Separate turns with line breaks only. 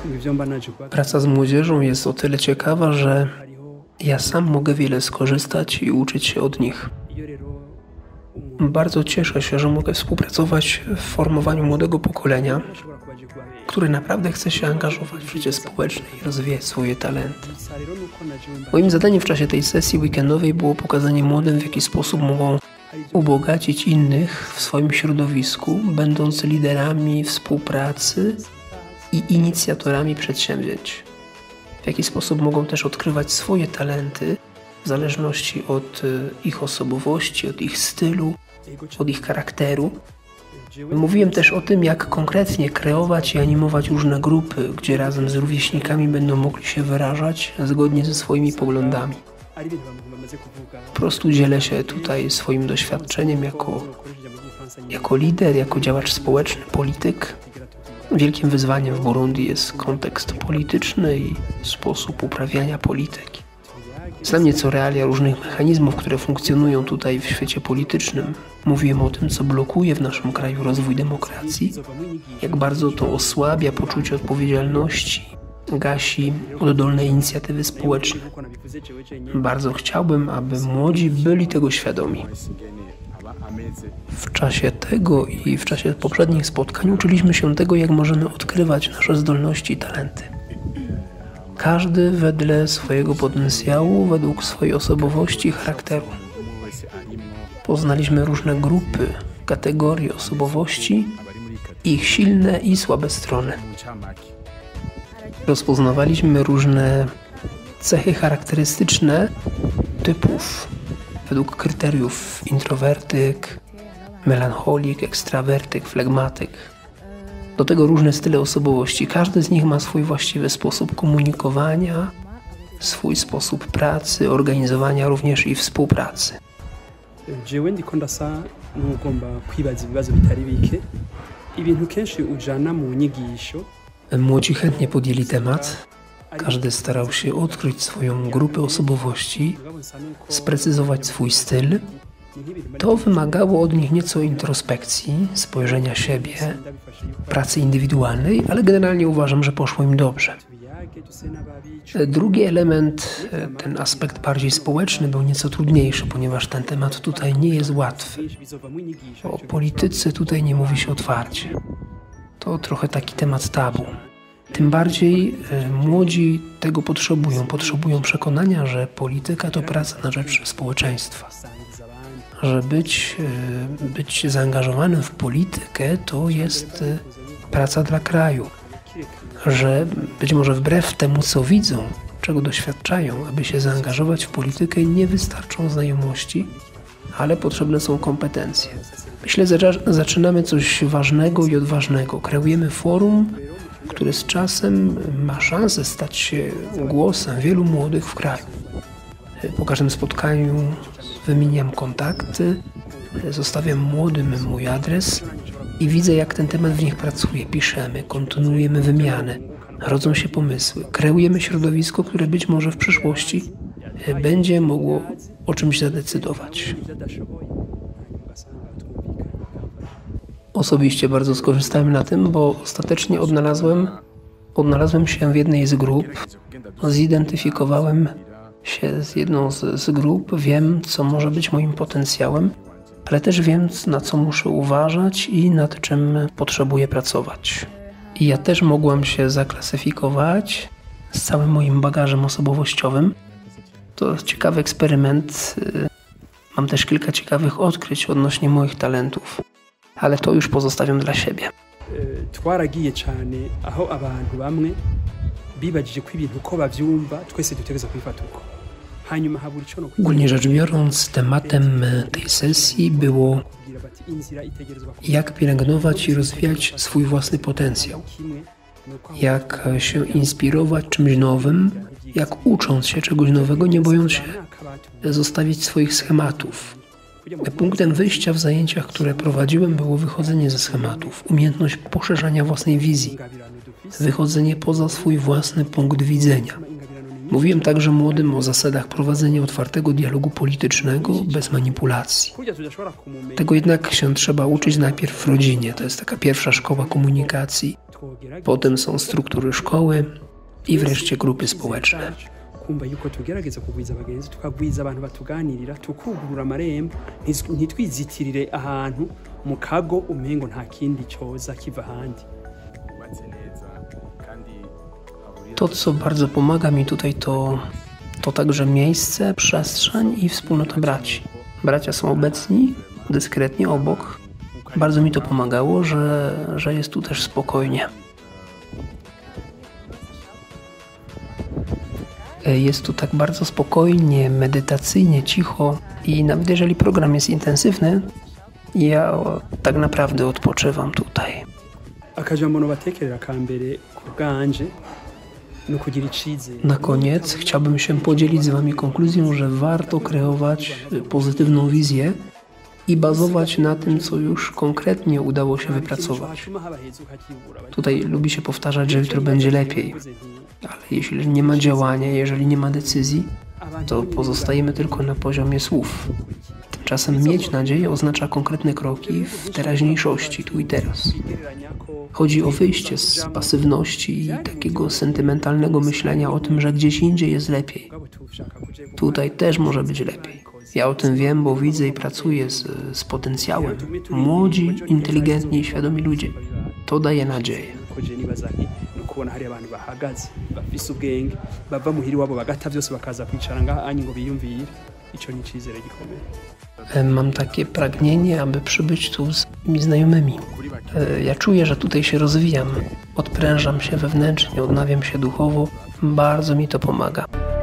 Praca z młodzieżą jest o tyle ciekawa, że ja sam mogę wiele skorzystać i uczyć się od nich. Bardzo cieszę się, że mogę współpracować w formowaniu młodego pokolenia, które naprawdę chce się angażować w życie społeczne i rozwijać swoje talenty. Moim zadaniem w czasie tej sesji weekendowej było pokazanie młodym, w jaki sposób mogą ubogacić innych w swoim środowisku, będąc liderami współpracy i inicjatorami przedsięwzięć. W jaki sposób mogą też odkrywać swoje talenty w zależności od ich osobowości, od ich stylu, od ich charakteru. Mówiłem też o tym, jak konkretnie kreować i animować różne grupy, gdzie razem z rówieśnikami będą mogli się wyrażać zgodnie ze swoimi poglądami. Po prostu dzielę się tutaj swoim doświadczeniem jako lider, jako działacz społeczny, polityk. Wielkim wyzwaniem w Burundi jest kontekst polityczny i sposób uprawiania polityki. Znam nieco realia różnych mechanizmów, które funkcjonują tutaj w świecie politycznym. Mówiłem o tym, co blokuje w naszym kraju rozwój demokracji, jak bardzo to osłabia poczucie odpowiedzialności, gasi oddolne inicjatywy społeczne. Bardzo chciałbym, aby młodzi byli tego świadomi. W czasie tego i w czasie poprzednich spotkań uczyliśmy się tego, jak możemy odkrywać nasze zdolności i talenty. Każdy wedle swojego potencjału, według swojej osobowości i charakteru. Poznaliśmy różne grupy, kategorie osobowości, ich silne i słabe strony. Rozpoznawaliśmy różne cechy charakterystyczne typów według kryteriów introwertyk, melancholik, ekstrawertyk, flegmatyk. Do tego różne style osobowości. Każdy z nich ma swój właściwy sposób komunikowania, swój sposób pracy, organizowania również i współpracy.
Jewe ndiko ndasa n'ugomba kwibaza ibibazo bitari bike ibintu kenshi ujana mu nyigisho.
Młodzi chętnie podjęli temat. Każdy starał się odkryć swoją grupę osobowości, sprecyzować swój styl. To wymagało od nich nieco introspekcji, spojrzenia siebie, pracy indywidualnej, ale generalnie uważam, że poszło im dobrze. Drugi element, ten aspekt bardziej społeczny, był nieco trudniejszy, ponieważ ten temat tutaj nie jest łatwy. O polityce tutaj nie mówi się otwarcie. To trochę taki temat tabu. Tym bardziej młodzi tego potrzebują przekonania, że polityka to praca na rzecz społeczeństwa. Że być zaangażowanym w politykę to jest praca dla kraju. Że być może wbrew temu, co widzą, czego doświadczają, aby się zaangażować w politykę, nie wystarczą znajomości, ale potrzebne są kompetencje. Myślę, że zaczynamy coś ważnego i odważnego. Kreujemy forum, które z czasem ma szansę stać się głosem wielu młodych w kraju. Po każdym spotkaniu wymieniam kontakty, zostawiam młodym mój adres i widzę, jak ten temat w nich pracuje. Piszemy, kontynuujemy wymianę, rodzą się pomysły, kreujemy środowisko, które być może w przyszłości będzie mogło o czymś zadecydować. Osobiście bardzo skorzystałem na tym, bo ostatecznie odnalazłem się w jednej z grup, zidentyfikowałem się z jedną z grup, wiem, co może być moim potencjałem, ale też wiem, na co muszę uważać i nad czym potrzebuję pracować. I ja też mogłam się zaklasyfikować z całym moim bagażem osobowościowym. To ciekawy eksperyment. Mam też kilka ciekawych odkryć odnośnie moich talentów, ale to już pozostawiam dla siebie.
Twaragiye cyane aho abantu bamwe bibajije ko ibintu ko bavyumva twese dutegereza kwifata uko.
Ogólnie rzecz biorąc, tematem tej sesji było, jak pielęgnować i rozwijać swój własny potencjał, jak się inspirować czymś nowym, jak ucząc się czegoś nowego, nie bojąc się zostawić swoich schematów. Punktem wyjścia w zajęciach, które prowadziłem, było wychodzenie ze schematów, umiejętność poszerzania własnej wizji, wychodzenie poza swój własny punkt widzenia. Mówiłem także młodym o zasadach prowadzenia otwartego dialogu politycznego bez manipulacji. Tego jednak się trzeba uczyć najpierw w rodzinie. To jest taka pierwsza szkoła komunikacji. Potem są struktury szkoły i wreszcie grupy społeczne.
kumva yuko tugerageza kugwiza abagenzi tukagwiza abantu batuganirira tukugurura amarembo ntitwizitirire ahantu mu kago umengo nta kindi cyoza kiva ahandi.
To, co bardzo pomaga mi tutaj, to także miejsce, przestrzeń i wspólnota braci. Bracia są obecni, dyskretnie obok. Bardzo mi to pomagało, że jest tu też spokojnie. Jest tu tak bardzo spokojnie, medytacyjnie, cicho i nawet jeżeli program jest intensywny, ja tak naprawdę odpoczywam tutaj.
Akajambo nobatekerera kambere kubwanje no kugira icizere.
Na koniec chciałbym się podzielić z Wami konkluzją, że warto kreować pozytywną wizję i bazować na tym, co już konkretnie udało się wypracować. Tutaj lubi się powtarzać, że jutro będzie lepiej, ale jeśli nie ma działania, jeżeli nie ma decyzji, to pozostajemy tylko na poziomie słów. Tymczasem mieć nadzieję oznacza konkretne kroki w teraźniejszości, tu i teraz. Chodzi o wyjście z pasywności i takiego sentymentalnego myślenia o tym, że gdzieś indziej jest lepiej. Tutaj też może być lepiej. Ja o tym wiem, bo widzę i pracuję z potencjałem. Młodzi, inteligentni i świadomi ludzie. To daje nadzieję.
kubona hari abantu bahagaze bafise ubwenge bava muhiri wabo bagata byose bakaza kwicara ngaha ngo biyumvire ico ni cizere gikomeye.
Mam takie pragnienie, aby przybyć tu z moimi znajomymi. Ja czuję, że tutaj się rozwijam, odprężam się wewnętrznie, odnawiam się duchowo. Bardzo mi to pomaga.